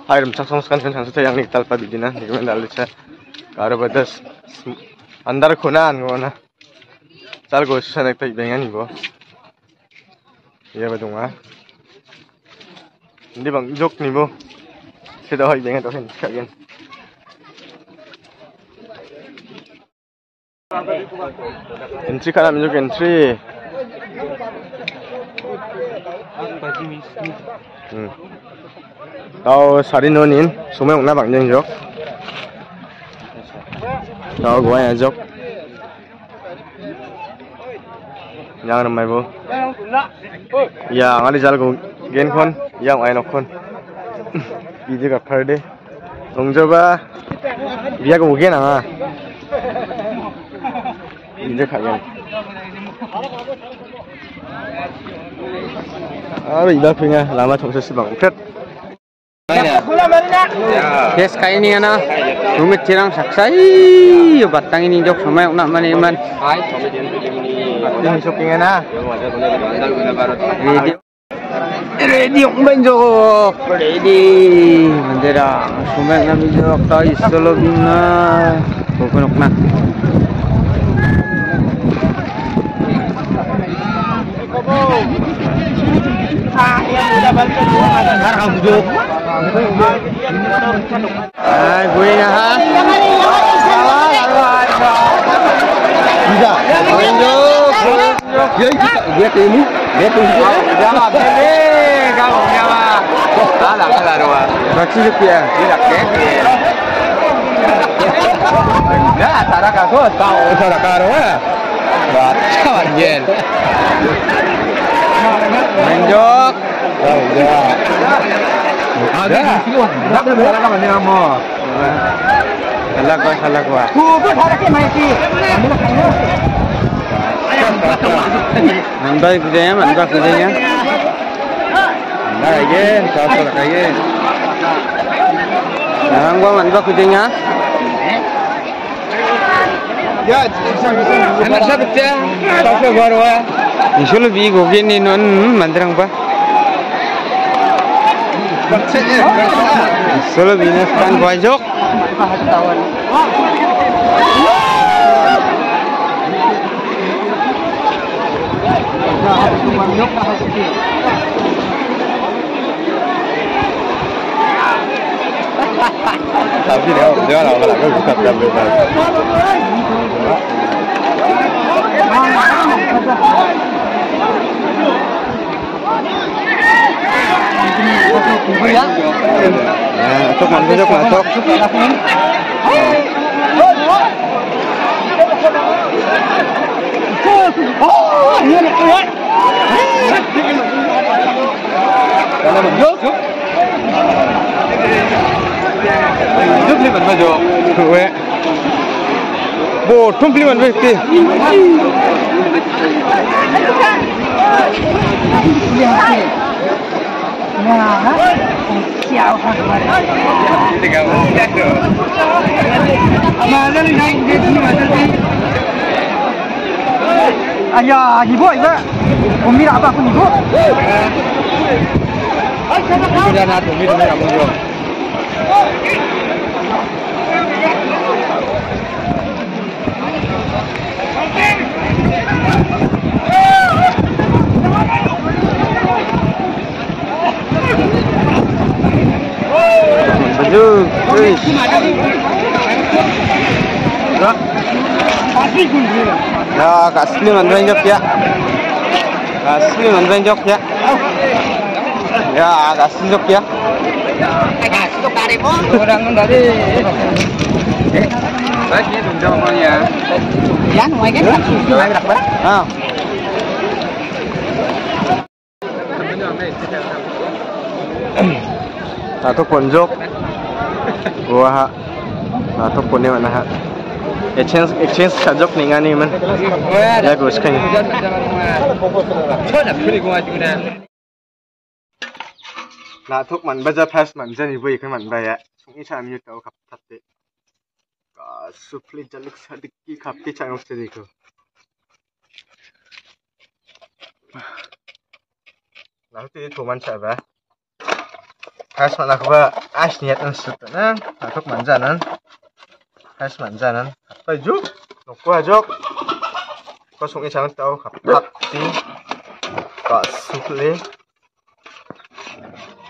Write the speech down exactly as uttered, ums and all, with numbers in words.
hai rum chak song kan kan sang yang nik talpa bidina nik men dal cha karo badas andar khunan ngona chal go sanak tai bengan ni bo ya badunga ndi bang jok ni bo seda hoi bengan to hen kagen entry kana mi jok entry hmm tao sari no nin sumai ongna bang jeng jok tao gua ya jok yang ramai bo ya ngali jal go gen kon yang ai nok kon biji ka phar de ongjoba biya go gen anga biji khagen ah iba pinga lama thongse sibang phet yes kai ni ana rumit cirang saksai yo batang ini jok somai nak mani man hai ini shopping ana ready ready umban jok ready mandera somai na mi jok ta isolo bina kokonok na ah ya udah balik har kamu jok ah gue ya ha bisa menjok ya dia temu dia temu jawab ini kamu jawab salah salah dua maksud dia dia ke dah tara kago tahu tara karo ya baca anjel menjok oh ya ada dah dah kamu ni kamu salah gua salah gua gua tarik ke mai ki mandai kudanya mandai kudanya mandai lagi satu lagi jangan gua mandai kudanya ya anak siapa dia siapa baru ya isu lebih gogen ni non mandirang pa isu lebih naskan bajok tapi dia dia lah kalau aku buka jam bebas ya untuk mana jok masuk oh ini ni kalau jok jok ni mana jok we bo tumpli mana bekti nah siapa kemarin tiga bulan tu mana ni nak jadi mana ni ayah ibu ibu umi apa pun ibu sudah nak umi umi kamu jom baju wis ya kasih mandarin jok ya kasih mandarin jok ya ya kasih jok ya kasih jok dari mo orang dari lagi tunjuk namanya ya namanya kan mai berapa ah satu ponjok gua ha satu ponnya mana ha exchange exchange sajok ningan ni man ya gua sekarang nah tuk man baca pas man jadi boleh kan man bayar sungai cami itu tahu kapat deh supli jaluk sedikit kapi canggung sedikit nah itu tuman siapa Harus mana kuba as niat ensut nang atuk manjanan. Harus manjanan. Apa juk? Nokku ajok. Kosong isang tau kapat ti. Kok sukle.